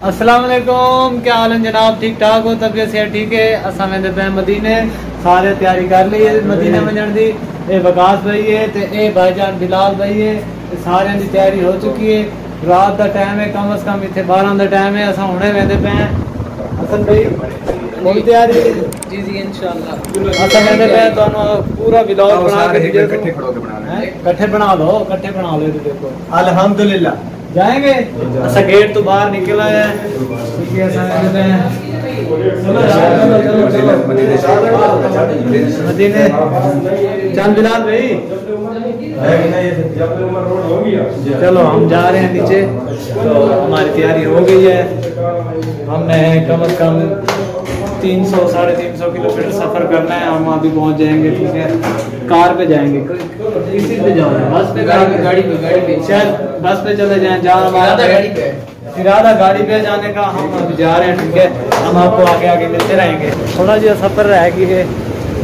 अस्सलाम वालेकुम, क्या हाल है जनाब? ठीक ठाक हो? तबीयत से ठीक है? असा वेंदे पे मदीने, सारे तैयारी कर ली है मदीने वजन दी। ये वकास भाई है ते ए भाईजान बिलाल भाई है, सारे की तैयारी हो चुकी है। रात का टाइम है, कम से कम इतने 12 का टाइम है। असा हुणे वेंदे पे हसन भाई पूरी तैयारी जी जी इंशाल्लाह। असा वेंदे पे तो पूरा व्लॉग बना के इकट्ठे बना लो देखो। अल्हम्दुलिल्लाह जाएंगे। अच्छा गेट तो बाहर निकला है, ठीक है। मदीने चल बिलाल भाई, चलो हम जा रहे हैं नीचे। तो हमारी तैयारी हो गई है। हमने कम से कम 300 साढ़े 300 किलोमीटर सफर करना है। हम अभी पहुंच जाएंगे, ठीक है। कार पे जाएंगे, किसी पे जाओ? बस पे, गाड़ी पे चल, बस पे चले जाएं। जहाँ हमारा इरादा गाड़ी पे जाने का, हम अभी जा रहे हैं, ठीक है। हम आपको आगे आगे मिलते रहेंगे। थोड़ा जो सफर रह गया है,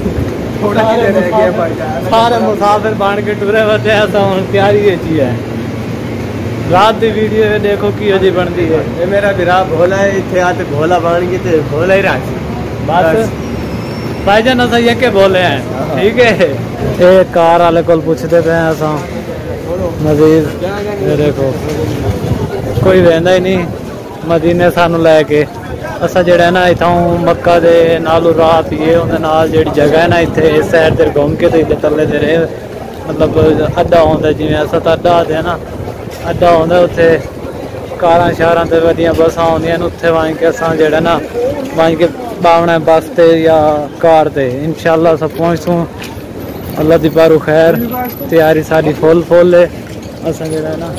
सारे मुसाफिर बन के टुरे बचे हैं। तो तैयारी ये चीज है। रात की वीडियो में देखो की अजी बनती है। ये मेरा बिरा भोला है, इतने आते भोला बन गए थे, भोला ही राजी बस भाईजान असा ये के बोले हैं, ठीक है। ये कार वाले को पूछते पे असा मजीद ये देखो कोई वेंदा ही नहीं मदीने सानू लैके। असा जड़ा ना इतों मक्का दे नालू राह पिए उन्हें नाल जेड़ी जगह है ना, इतने इस साइड ते घूम के तो इधर तले दे रहे मतलब अड्डा होंदा, जिवें असा तो अड्डा आते ना, अड्डा होंदा उत्थे कारां शारां ते वड्डियां बसां आउंदियां, उत्थे वाई के असा जड़ा ना वाई के बावना बस ते या कार ते इंशाल्लाह सब पहुंचूं। अल्लाह दी पारू खैर, तैयारी साडी फुल है। असा जड़ा ना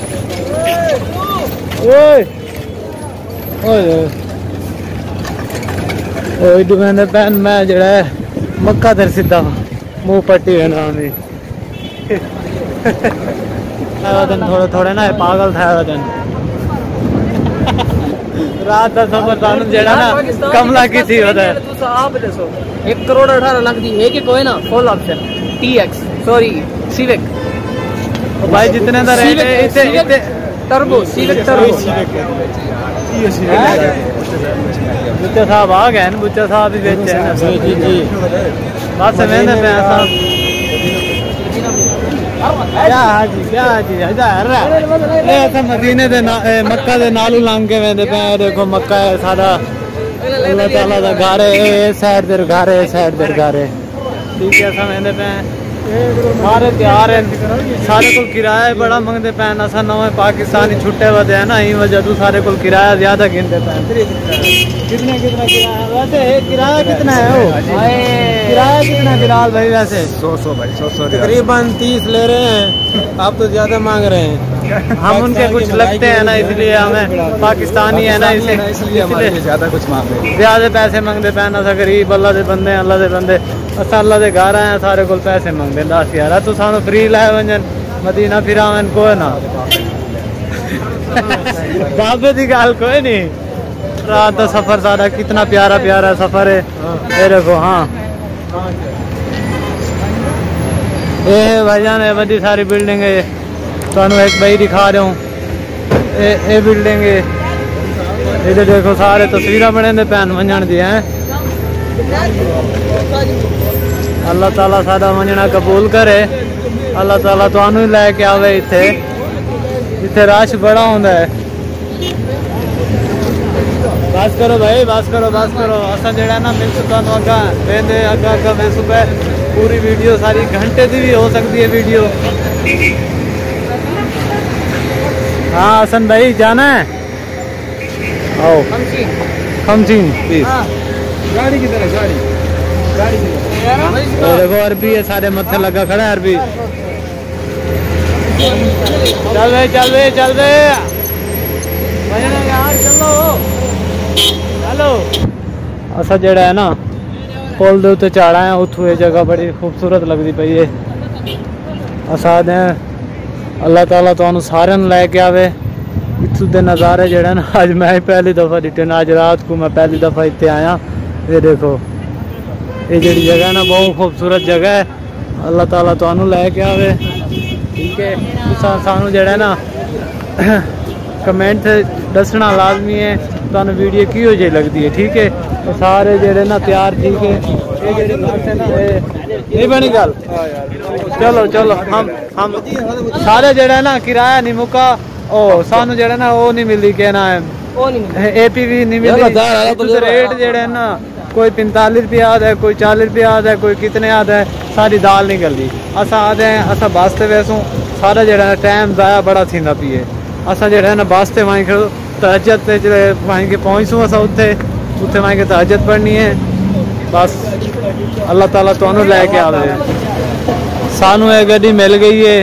ओए ओए ओए डुबेंदे पैन मैं जड़ा मक्का दर सीधा मुंह पट्टी है ना में दिन थोड़े ना पागल था दिन। रात का सफर तानू जेड़ा ना कमला की थी होता है। तो आप दसो 1 करोड़ 18 लाख दी है कि कोई ना full option TX sorry civic भाई जितने का रेट है इतने टर्बो सिविक टर्बो बुच्चा साहब आ गए, बुच्चा साहब भी बेचे हैं। जी जी बस मेहनत पे साहब क्या मदीने दे मक्का दे नालू लांग के वेंदे पे। देखो मक्का है सारा अल्लाह ताला दा घर है, साइड दे घर है, साइड दे घर है, ठीक है। असा वेंदे पे सारे तैयार हैं, सारे को किराया बड़ा मंगते पैन। असा नवे पाकिस्तानी छुट्टे वधे है ना, ई वजह तो सारे को किराया ज्यादा गिनते पैन। कितना किराया वैसे किराया कितना है? वो किराया कितना बिलाल भाई? वैसे 100 भाई 100 तकरीबन 30 ले रहे हैं, आप तो ज्यादा मांग रहे हैं। हम उनके कुछ लगते हैं ना, इसलिए हमें पाकिस्तानी है ना, इसलिए ज्यादा कुछ मांग रहे हैं, ज्यादा पैसे मंगते पैन। असा गरीब अल्लाह दे बंदे, अल्लाह दे बंदे असा अल्लाह दे घर आए सारे को पैसे मंगते 10,000। तू सानू फ्री लै वजन मदीना फिरावन कोई ना बाबे की गल कोई नहीं। रात का सफर सारा कितना प्यारा प्यारा सफर है। ये देखो हाँ ये भाईजान है बड़ी सारी बिल्डिंग है। तुहानू एक भाई दिखा रहा हूँ, ये बिल्डिंग है। इधर देखो सारे तस्वीर बने दे पैन वंजन दी हैं। अल्लाह ताला सादा वंजना कबूल करे। अल्लाह ताला तुहानू ही लैके आवे। इत्थे रश बड़ा होंदा है। बस करो भाई बस करो बस करो। असा जड़ा ना मिल तुहानू अगा वेंदे अगा मैं सुबह पूरी वीडियो सारी घंटे की भी हो सकती है वीडियो। हाँ हसन भाई जाना है? आओ खमसीन प्लीज। गाड़ी की तरह गाड़ी देखो अरबी है, सारे मत्थे लगा खड़ा है अरबी। चल बे यार चलो चलो। असा जड़ा है ना पुल दे उत्ते झाड़ा है, उथू ये जगह बड़ी खूबसूरत लगती पई है। असा अल्लाह ताला तुहानू सारे लैके आवे। इत्थू दे नज़ारे जड़ा ना अज मैं पहली दफ़ा दिखे ना, अज रात को मैं पहली दफ़ा इतने आया। ये देखो ये जी जगह है ना बहुत खूबसूरत जगह है। अल्लाह ताला तुहानू लैके आवे, ठीक है। सानू जड़ा ना कमेंट दसना लाजमी है तुहानू वीडियो किहो जी लगती है। ठीक है तो सारे जेडे ना तैयार। ठीक है ये जेडे बस है ना नहीं बनी गल। चलो चलो हम सारे जेड़ा है ना किराया नहीं मुका ओ सानू जेड़ा ना वो नहीं मिलती क्या ना है APV नहीं मिलती। रेट जेड़े है ना कोई 45 रुपये आद है, कोई 40 रुपये आद है, कोई कितने आद है। सारी दाल नहीं गलती। असा आदे हैं असा बस ते वैसों सारा जेड़ा है टाइम ज़ाया बड़ा थींदा पिए। असा जेड़ा है ना बस ते वहीं खड़ो तहज्जुद ते वहीं के पहुँचूँ असा उत्थे वहीं के तहज्जुद पढ़नी है। बस अल्लाह ताला तुहानू लैके आवे। सानू ये गड्डी मिल गई है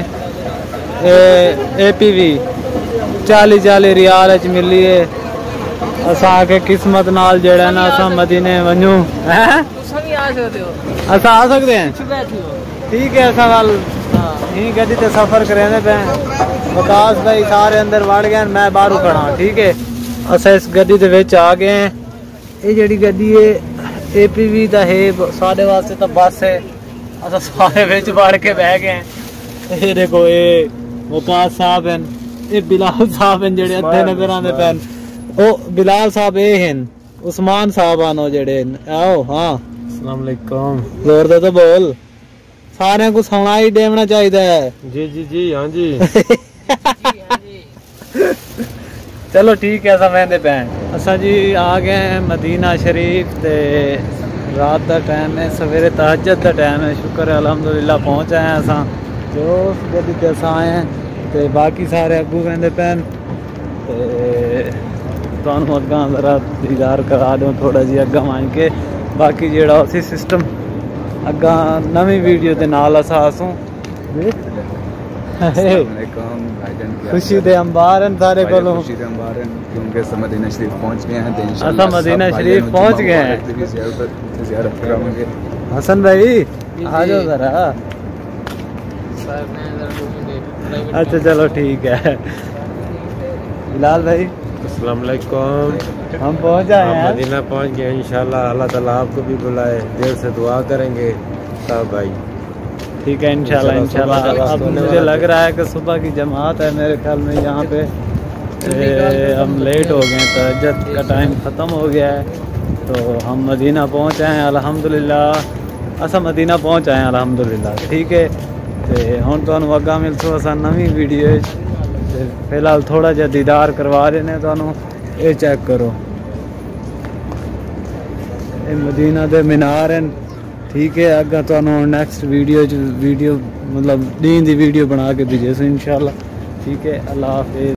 APV 40 रियाल च मिली है। असा के किस्मत नाल जेड़ा ना असा मदीने वनू हैं असा आ सकते हैं। ठीक है असा वाल यही गड्डी ते सफर करेंदे पे विकास भाई सारे अंदर वड़ गए मैं बाहर खड़ा। ठीक है असा इस गड्डी दे विच आ गए हैं। ये जेड़ी गड्डी है APV दा है साडे वास्ते तो बस है। असा सारे विच वड़ के बह गए हैं। ये देखो ये विकास साहब हैं, ये बिलाल साहब हैं जेड़े अद्धे नजर आंदे पैन। ओ बिलाल साहब ये हैं, उस्मान साहब आनो जेड़े आओ। हाँ अस्सलाम वालेकुम। जोर दे तो बोल, सारे को सुना ही देना चाहिए। जी जी जी हाँ जी। चलो ठीक है समझते पे असा जी आ गए हैं मदीना शरीफ ते रात का टाइम है, सवेरे तहज्जुद का टाइम है। शुक्र है अल्हम्दुलिल्लाह पहुँच आए हैं असा जो उस गड्डी ते असा आए हैं। तो बाकी सारे अगू कहते पैन तुहानू अग्गा जरा दीदार करा दूँ थोड़ा जी अग्गा मान के। बाकी जेड़ा उसी सिस्टम अग्गा नवी वीडियो के नाल असा आसूँ। खुशी दे अंबार हैं सारे कोलों क्योंकि मदीना शरीफ पहुंच गए हैं। असा मदीना शरीफ पहुंच गए हैं। हसन भाई आ जाओ जरा। अच्छा चलो ठीक है। बिलाल भाई अस्सलाम वालेकुम। हम पहुंच आए हैं मदीना पहुंच गए इंशाल्लाह। अल्लाह ताला आपको भी बुलाए, देर से दुआ करेंगे सब भाई। ठीक है इंशाल्लाह इंशाल्लाह। अब मुझे लग रहा है कि सुबह की जमात है मेरे ख्याल में यहाँ पे। हम लेट हो गए, तहज्जुद का टाइम ख़त्म हो गया है। तो हम मदीना पहुँच आए हैं अल्हम्दुलिल्लाह। असा मदीना पहुँच आए हैं अल्हम्दुलिल्लाह। ठीक है तो हुण तुहानू अग्गा मिलसू असा नवी वीडियो। फिलहाल थोड़ा जा दीदार करवा रहे हैं तुहानू। ये चेक करो ये मदीना दे मीनार हैं। ठीक है अगर तुहानू नेक्स्ट वीडियो मतलब दीन दी वीडियो बना के भेजे इंशाल्लाह। ठीक है अल्लाह हाफिज़।